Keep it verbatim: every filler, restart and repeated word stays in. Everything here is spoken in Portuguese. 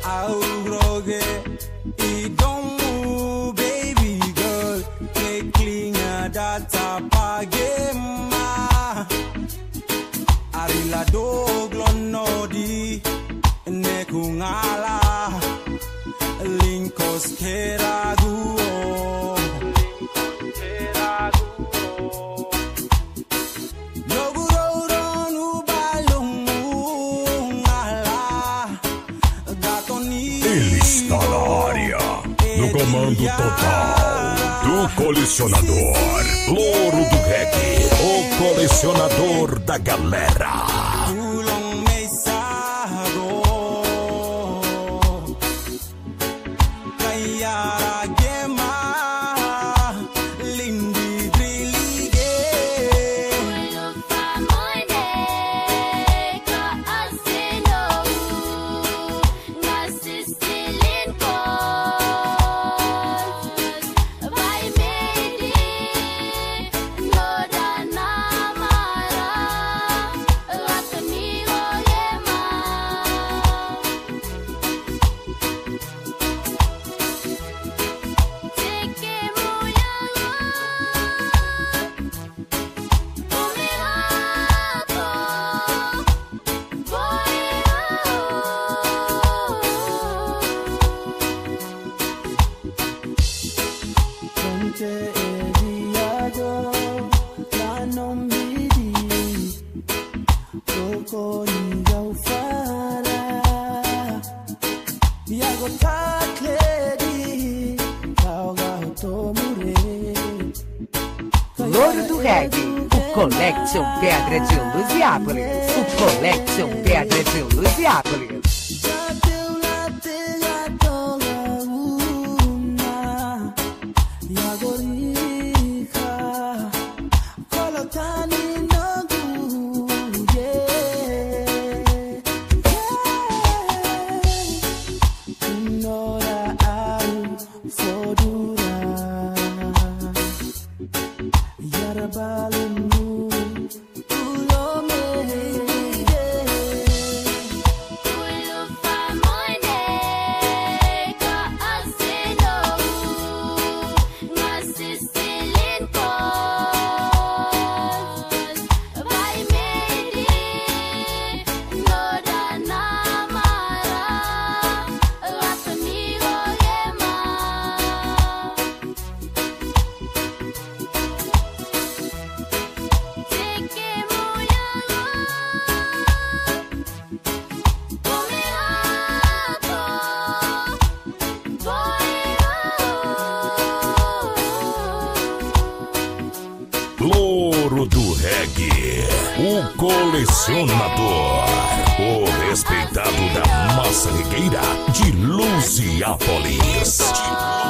au grogue e don't baby girl que clean data pagema arila doglo nodi ne kungala linkos keragu Ele está na área, no comando total do colecionador, Louro do Reggae, o colecionador da galera. Louro do Reggae, o Collection Pedra de Lusiápolis, o Collection Pedra de Lusiápolis. Louro do Reggae, o colecionador, o respeitado da massa regueira de Lusiápolis.